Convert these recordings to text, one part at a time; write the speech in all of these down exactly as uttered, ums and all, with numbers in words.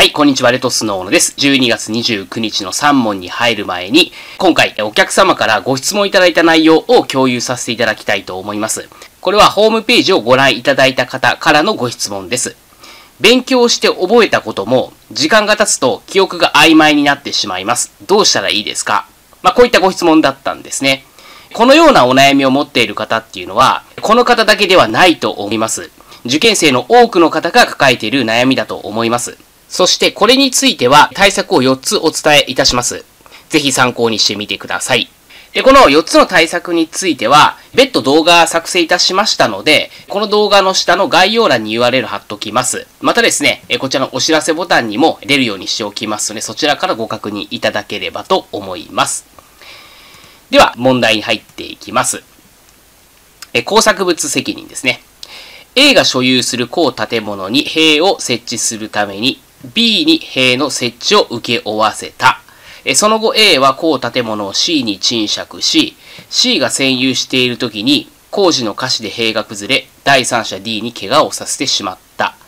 はい、こんにちは、レトスノーノです。じゅうにがつにじゅうくにちのさん問に入る前に、今回お客様からご質問いただいた内容を共有させていただきたいと思います。これはホームページをご覧いただいた方からのご質問です。勉強して覚えたことも、時間が経つと記憶が曖昧になってしまいます。どうしたらいいですか？まあ、こういったご質問だったんですね。このようなお悩みを持っている方っていうのは、この方だけではないと思います。受験生の多くの方が抱えている悩みだと思います。そしてこれについては対策をよっつお伝えいたします。ぜひ参考にしてみてください。で、このよっつの対策については、別途動画作成いたしましたので、この動画の下の概要欄に ユーアールエル 貼っときます。またですね、こちらのお知らせボタンにも出るようにしておきますので、そちらからご確認いただければと思います。では、問題に入っていきます。工作物責任ですね。A が所有する公建物に塀を設置するために、B に塀の設置を請け負わせた。その後 A は公建物を C に賃借し、C が占有している時に工事の瑕疵で塀が崩れ、第三者 D に怪我をさせてしまった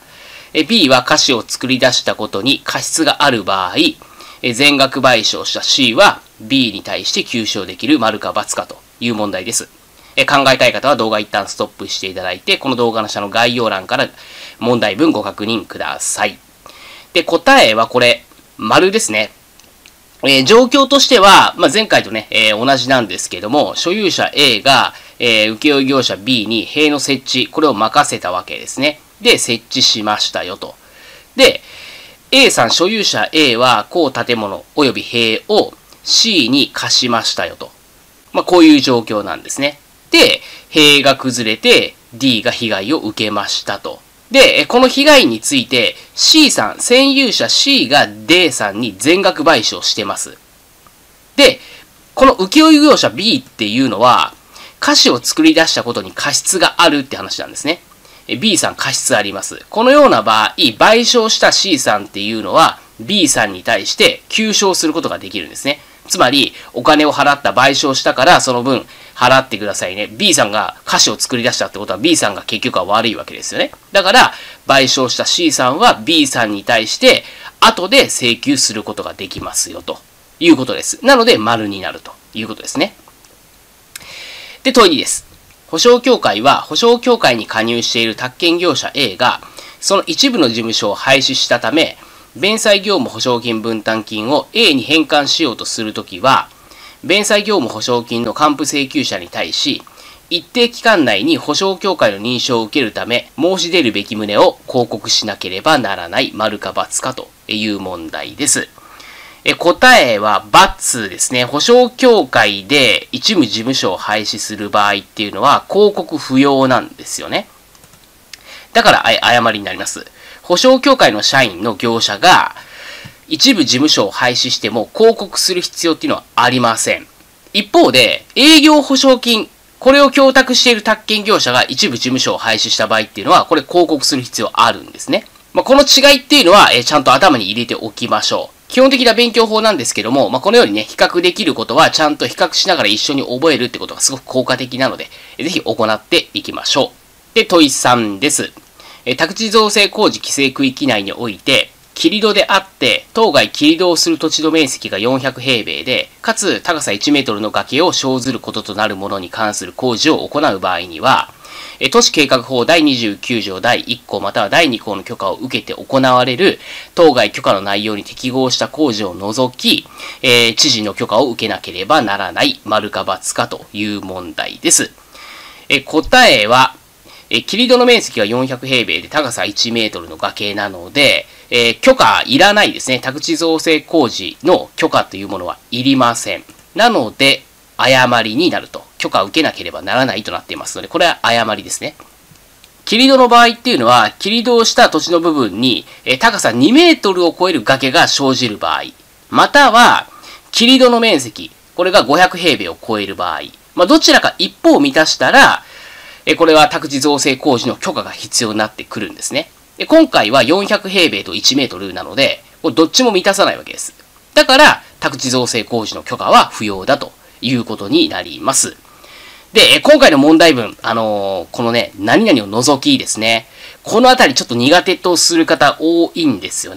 。B は瑕疵を作り出したことに過失がある場合、全額賠償した C は B に対して求償できる丸か×かという問題です。考えたい方は動画一旦ストップしていただいて、この動画の下の概要欄から問題文ご確認ください。で、答えはこれ、丸ですね。えー、状況としては、まあ、前回とね、えー、同じなんですけども、所有者 A が、えー、請負業者 B に塀の設置、これを任せたわけですね。で、設置しましたよと。で、A さん、所有者 A は、公建物及び塀を C に貸しましたよと。まあ、こういう状況なんですね。で、塀が崩れて D が被害を受けましたと。で、この被害について C さん、占有者 C が D さんに全額賠償してます。で、この請負業者 B っていうのは、瑕疵を作り出したことに過失があるって話なんですね。B さん過失あります。このような場合、賠償した C さんっていうのは B さんに対して求償することができるんですね。つまり、お金を払った賠償したからその分払ってくださいね。B さんが瑕疵を作り出したってことは B さんが結局は悪いわけですよね。だから、賠償した C さんは B さんに対して後で請求することができますよということです。なので、丸になるということですね。で、問いにです。保証協会は保証協会に加入している宅建業者 A がその一部の事務所を廃止したため、弁済業務保証金分担金を A に返還しようとするときは、弁済業務保証金の還付請求者に対し、一定期間内に保証協会の認証を受けるため、申し出るべき旨を広告しなければならない、丸か×かという問題です。え答えは×ですね。保証協会で一部事務所を廃止する場合っていうのは、広告不要なんですよね。だから、誤りになります。保証協会の社員の業者が、一部事務所を廃止しても広告する必要っていうのはありません。一方で、営業保証金、これを供託している宅建業者が一部事務所を廃止した場合っていうのは、これ広告する必要あるんですね。まあ、この違いっていうのは、えちゃんと頭に入れておきましょう。基本的な勉強法なんですけども、まあ、このようにね、比較できることはちゃんと比較しながら一緒に覚えるってことがすごく効果的なので、ぜひ行っていきましょう。で、問いさんです。宅地造成工事規制区域内において、切り戸であって、当該切り戸をする土地の面積がよんひゃくへいべいで、かつ高さいちメートルの崖を生ずることとなるものに関する工事を行う場合には、都市計画法だいにじゅうきゅうじょうだいいっこうまたはだいにこうの許可を受けて行われる当該許可の内容に適合した工事を除き、えー、知事の許可を受けなければならない、丸か×かという問題です。え答えは、え切り戸の面積がよんひゃくへいべいで高さいちメートルの崖なので、えー、許可いらないですね。宅地造成工事の許可というものはいりません。なので、誤りになると。許可を受けなければならないとなっていますので、これは誤りですね。切り戸の場合っていうのは、切り戸をした土地の部分に、えー、高さにメートルを超える崖が生じる場合、または、切り戸の面積、これがごひゃくへいべいを超える場合、まあ、どちらか一方を満たしたら、これは宅地造成工事の許可が必要になってくるんですね。今回はよんひゃくへいべいといちメートルなので、これどっちも満たさないわけです。だから、宅地造成工事の許可は不要だということになります。で、今回の問題文、あのー、このね、何々を除きですね。このあたりちょっと苦手とする方多いんですよね。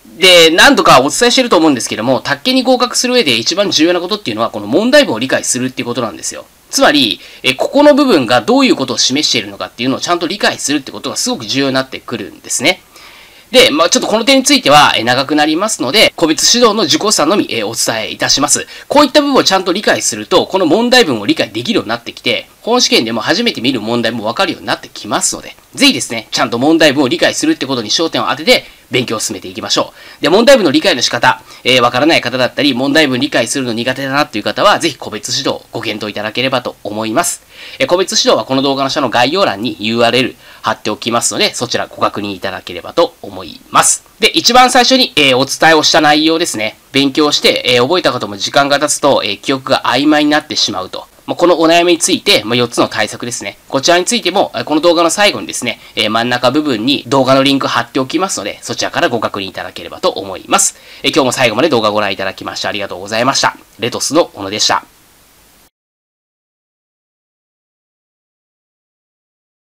で、何度かお伝えしてると思うんですけども、宅建に合格する上で一番重要なことっていうのは、この問題文を理解するっていうことなんですよ。つまり、えここの部分がどういうことを示しているのかっていうのをちゃんと理解するってことがすごく重要になってくるんですね。で、まあ、ちょっとこの点についてはえ長くなりますので、個別指導の受講者のみえお伝えいたします。こういった部分をちゃんと理解すると、この問題文を理解できるようになってきて、本試験でも初めて見る問題もわかるようになってきますので、ぜひですね、ちゃんと問題文を理解するってことに焦点を当てて、勉強を進めていきましょう。で、問題文の理解の仕方、えー、わからない方だったり、問題文理解するの苦手だなっていう方は、ぜひ個別指導をご検討いただければと思います。えー、個別指導はこの動画の下の概要欄に ユーアールエル 貼っておきますので、そちらご確認いただければと思います。で、一番最初に、えー、お伝えをした内容ですね。勉強して、えー、覚えた方も時間が経つと、えー、記憶が曖昧になってしまうと。このお悩みについて、まあ、よっつの対策ですね。こちらについても、この動画の最後にですね、真ん中部分に動画のリンク貼っておきますので、そちらからご確認いただければと思います。今日も最後まで動画をご覧いただきましてありがとうございました。レトスの小野でした。